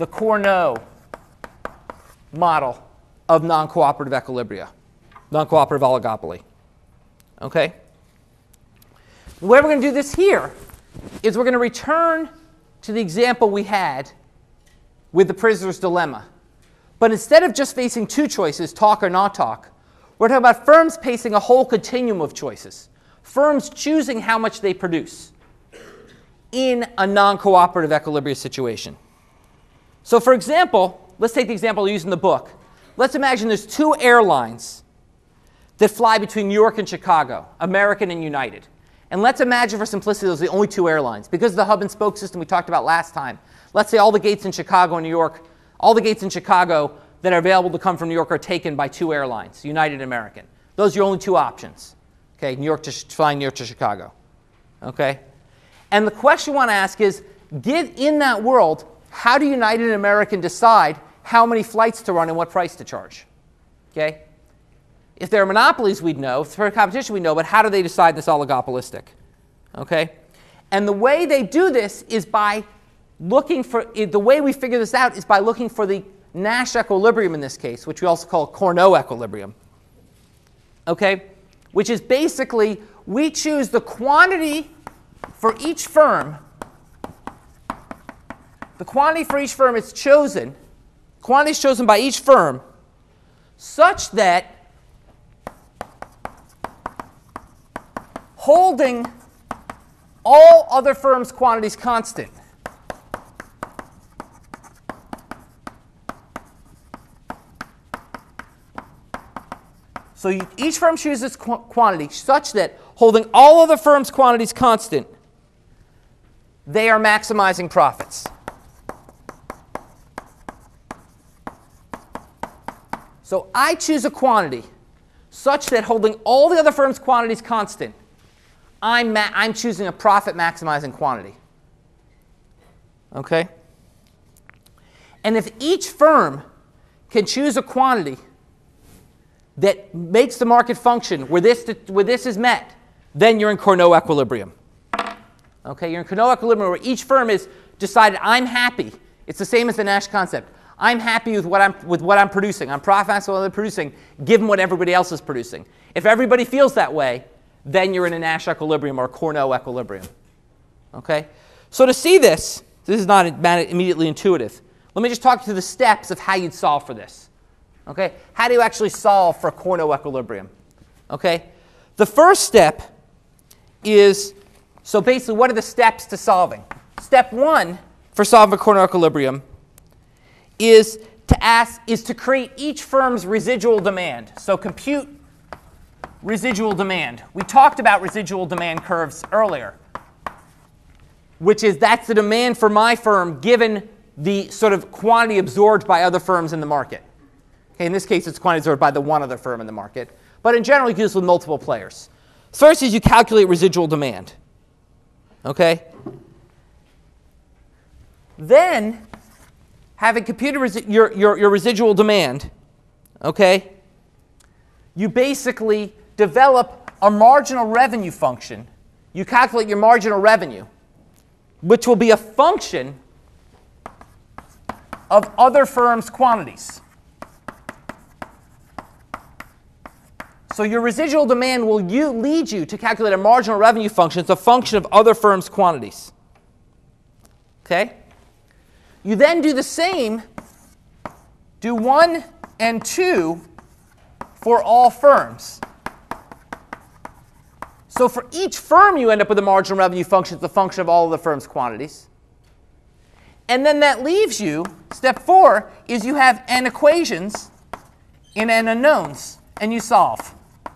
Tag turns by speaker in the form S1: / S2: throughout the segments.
S1: Cournot model of non-cooperative equilibria, non-cooperative oligopoly. Okay? The way we're going to do this here is we're going to return to the example we had with the prisoner's dilemma. But instead of just facing two choices, talk or not talk, we're talking about firms facing a whole continuum of choices. Firms choosing how much they produce in a non-cooperative equilibria situation. So for example, let's take the example used in the book. Let's imagine there's two airlines that fly between New York and Chicago, American and United. And let's imagine for simplicity those are the only two airlines. Because of the hub and spoke system we talked about last time, let's say all the gates in Chicago and New York, all the gates in Chicago that are available to come from New York are taken by two airlines, United and American. Those are your only two options. Okay, flying New York to Chicago. Okay? And the question you want to ask is, in that world, how do United and American decide how many flights to run and what price to charge? Okay? If they're monopolies, we'd know. If they're competition, we'd know. But how do they decide this oligopolistic? Okay? And the way they do this is by looking for, the way we figure this out is by looking for the Nash equilibrium in this case, which we also call Cournot equilibrium. Okay? Which is basically, we choose the quantity for each firm. The quantity for each firm is chosen, quantity is chosen by each firm, such that holding all other firms' quantities constant, so each firm chooses quantity such that holding all other firms' quantities constant, they are maximizing profits. So I choose a quantity such that holding all the other firms' quantities constant, I'm choosing a profit maximizing quantity. Okay? And if each firm can choose a quantity that makes the market function where this is met, then you're in Cournot equilibrium. Okay, you're in Cournot equilibrium where each firm is decided, I'm happy. It's the same as the Nash concept. I'm happy with what I'm producing. I'm profit maximizing what I'm producing, given what everybody else is producing. If everybody feels that way, then you're in a Nash equilibrium or a Cournot equilibrium. Okay? So to see this is not immediately intuitive. Let me just talk through the steps of how you'd solve for this. Okay? How do you actually solve for Cournot equilibrium? Okay? The first step is, so basically what are the steps to solving? Step one for solving a Cournot equilibrium is to create each firm's residual demand. So compute residual demand. We talked about residual demand curves earlier, which is that's the demand for my firm given the sort of quantity absorbed by other firms in the market. Okay, in this case, it's quantity absorbed by the one other firm in the market. But in general, you can do this with multiple players. First is you calculate residual demand. Okay? Then, having computed your residual demand, okay, you basically develop a marginal revenue function. You calculate your marginal revenue, which will be a function of other firms' quantities. So your residual demand will lead you to calculate a marginal revenue function. It's a function of other firms' quantities. Okay? You then do the same, do 1 and 2 for all firms. So for each firm, you end up with a marginal revenue function. It's a function of all of the firm's quantities. And then that leaves you, step 4, is you have n equations in n unknowns, and you solve.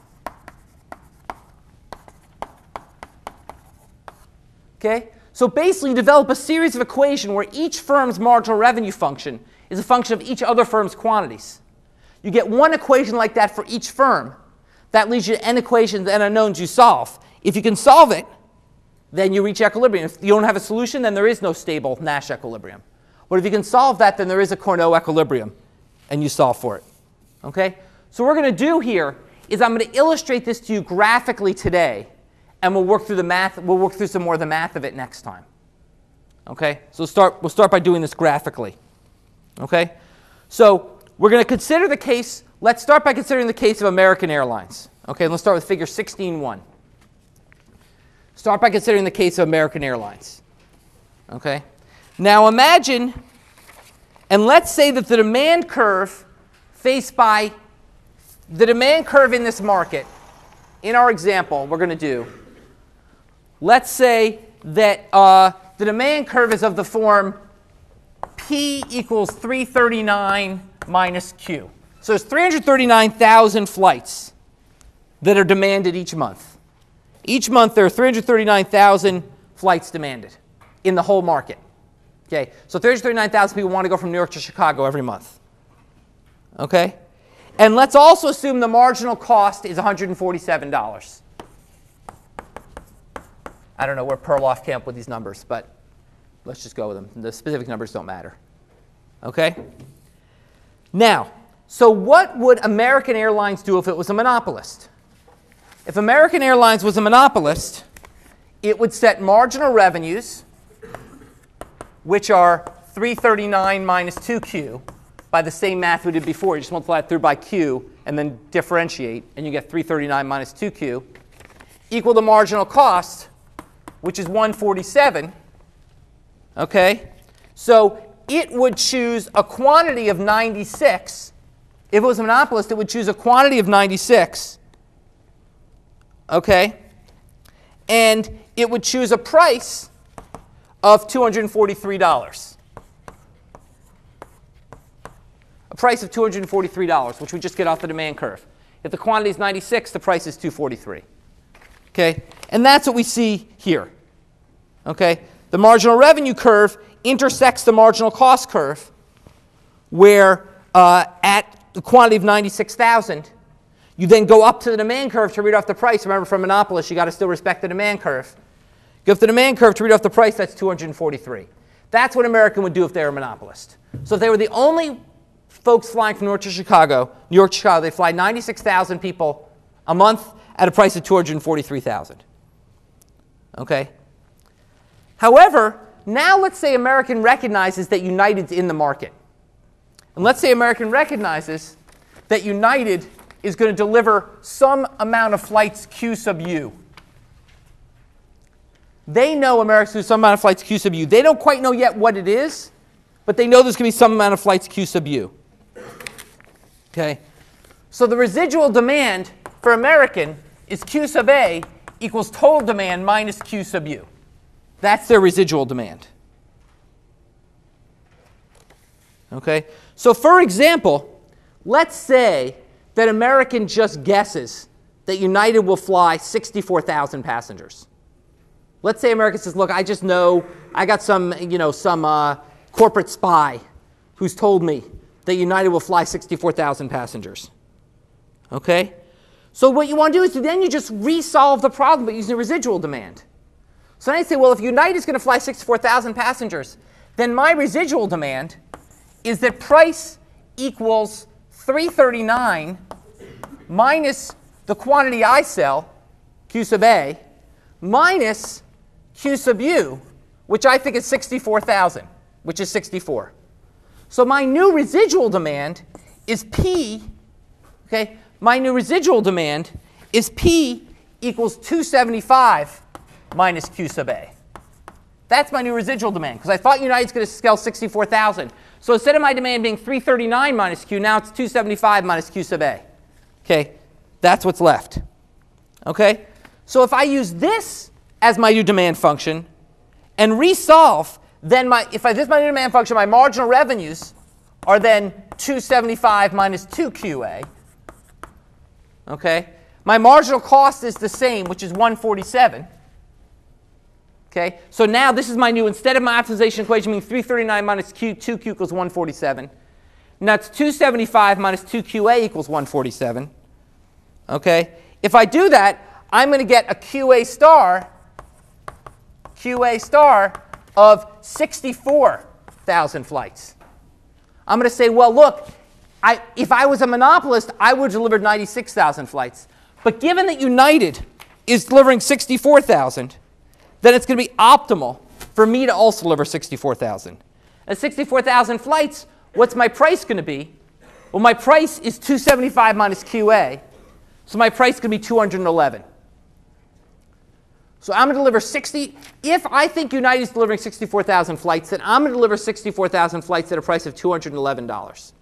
S1: Okay? So basically, you develop a series of equations where each firm's marginal revenue function is a function of each other firm's quantities. You get one equation like that for each firm. That leads you to n equations, n unknowns you solve. If you can solve it, then you reach equilibrium. If you don't have a solution, then there is no stable Nash equilibrium. But if you can solve that, then there is a Cournot equilibrium, and you solve for it. Okay? So what we're going to do here is I'm going to illustrate this to you graphically today, and we'll work through the math. We'll work through some more of the math of it next time. Okay? So we'll start by doing this graphically. Okay? So we're going to consider the case. Let's start by considering the case of American Airlines. Okay, let's start with figure 16.1. Start by considering the case of American Airlines. Okay? Now imagine, and let's say that the demand curve faced by the demand curve in this market, in our example, we're going to do, let's say that the demand curve is of the form P equals 339 minus Q. So there's 339,000 flights that are demanded each month. Each month there are 339,000 flights demanded in the whole market. Okay, so 339,000 people want to go from New York to Chicago every month. Okay, and let's also assume the marginal cost is $147. I don't know where Perloff came up with these numbers, but let's just go with them. The specific numbers don't matter. Okay? Now, so what would American Airlines do if it was a monopolist? If American Airlines was a monopolist, it would set marginal revenues, which are 339 minus 2Q, by the same math we did before. You just multiply it through by Q and then differentiate, and you get 339 minus 2Q, equal the marginal cost, which is 147. Okay? So it would choose a quantity of 96. If it was a monopolist, it would choose a quantity of 96. Okay? And it would choose a price of $243. A price of $243, which we just get off the demand curve. If the quantity is 96, the price is 243. Okay? And that's what we see here. Okay? The marginal revenue curve intersects the marginal cost curve, where at the quantity of 96,000, you then go up to the demand curve to read off the price. Remember, from monopolist, you got to still respect the demand curve. Go up to the demand curve to read off the price. That's 243. That's what American would do if they were a monopolist. So if they were the only folks flying from New York to Chicago, they fly 96,000 people a month at a price of 243,000. Okay? However, now let's say American recognizes that United's in the market. And let's say American recognizes that United is going to deliver some amount of flights Q sub U. They know American's going to do some amount of flights Q sub U. They don't quite know yet what it is, but they know there's going to be some amount of flights Q sub U. Okay? So the residual demand for American is Q sub A equals total demand minus Q sub U. That's their residual demand. Okay? So for example, let's say that American just guesses that United will fly 64,000 passengers. Let's say American says, look, I just know, I got some corporate spy who's told me that United will fly 64,000 passengers. Okay? So what you want to do is then you just resolve the problem by using the residual demand. So then I say, well, if United is going to fly 64,000 passengers, then my residual demand is that price equals 339 minus the quantity I sell, Q sub A, minus Q sub U, which I think is 64,000, which is 64. So my new residual demand is P, okay? My new residual demand is P equals 275 minus Q sub A. That's my new residual demand, because I thought United's going to sell 64,000. So instead of my demand being 339 minus Q, now it's 275 minus Q sub A. Okay, that's what's left. Okay, so if I use this as my new demand function and resolve, then this is my new demand function, my marginal revenues are then 275 minus 2QA. Okay, my marginal cost is the same, which is 147. Okay, so now this is my new, instead of my optimization equation being 339 minus Q, 2Q equals 147. Now it's 275 minus 2QA equals 147. Okay, if I do that, I'm going to get a QA star of 64,000 flights. I'm going to say, well, look, if I was a monopolist, I would have delivered 96,000 flights. But given that United is delivering 64,000, then it's going to be optimal for me to also deliver 64,000. And 64,000 flights what's my price going to be? Well, my price is 275 minus QA, so my price is going to be 211. So I'm going to deliver 60. If I think United is delivering 64,000 flights, then I'm going to deliver 64,000 flights at a price of $211.